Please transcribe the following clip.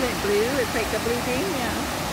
it blue? It's like a blue green, yeah.